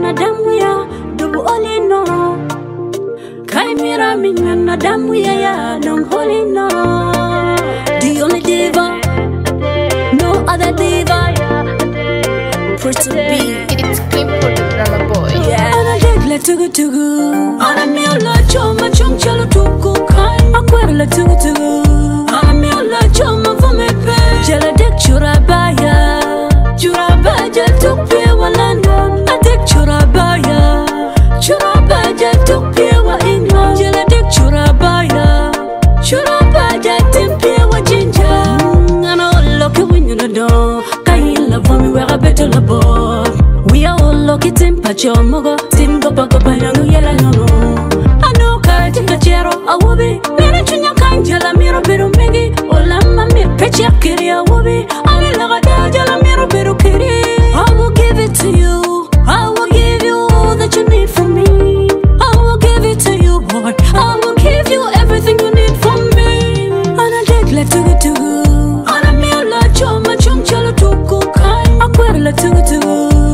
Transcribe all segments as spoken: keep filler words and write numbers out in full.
minyana damu ya dubu olino. Kai mira minyana damu ya ya long holino. The only diva, no other diva. Pretty B, it's Kim for the drama boy. yeah. Ana degle tugu tugu, ana miola choma chung chalo tuku kai. Akwara la tugu tugu, ana miola choma fumepe. Jala dek churabaya, churabaya tukpe wa London. Adek churabaya, churabaya tukpe wa England. Jala dek churabaya, churabaya timpe wa Jinja. Ana oloke winyuna do, kai la vomi wera beto la bo. We are all lucky tim pacho mogo, tim go bago bayanu yela nono. Ano ka tim kachero awobi, mera chunya kanjala miro beru megi. Ola mami pecha kiri awobi, ami laga da jala miro beru kiri. I will give it to you, I will give you all that you need from me. I will give it to you, boy, I will give you everything you need from me. Ana dekla tugu tugu, ana miola choma chung chalo tuku kai. Akwara la tugu tugu.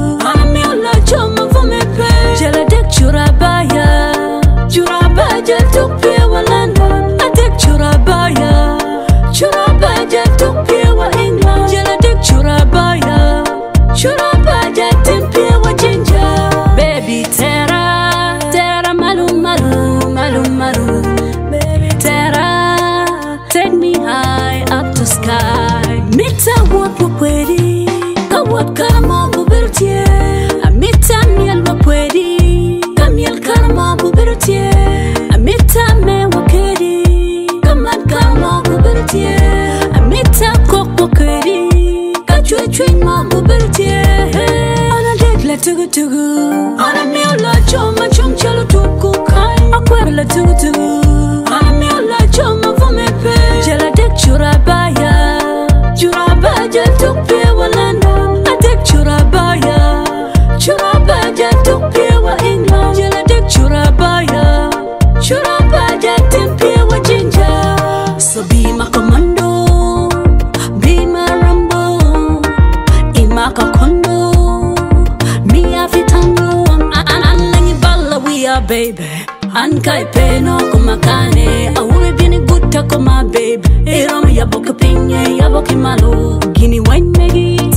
Churabaya, Churabaya tukpe wa London. Adek Churabaya, Churabaya tukpe wa England. Jala dek Churabaya, Churabaya timpe wa Jinja. Baby Tera, Tera malu malu, malu malu. Baby Tera, take me high up to sky. Mita what wakwedi, ka what karamo bubertie. Amita miel wakwedi. Karma bubertie, amita me wakedi. Kaman karma bubertie, amita kok wakedi. Kachwe chwen ma bubertie. Ana dekla tugu tugu, ana miola choma chung chalo tuku kai. Akwara la tugu tugu, ana miola choma fumepe. Jala dek churabaya, churabaya tukpe wa London. Adek churabaya, churabaya tukpe wa England. Churabaya, Churabaya tempe wa Jinja. So be my commando, be my Rambo, in my condo, me afitando. Alangi balla we are baby. Ankai peno kumakane, awe bini gutta kuma baby. Eram yaboka pinye, yaboki malu, gini wine megi.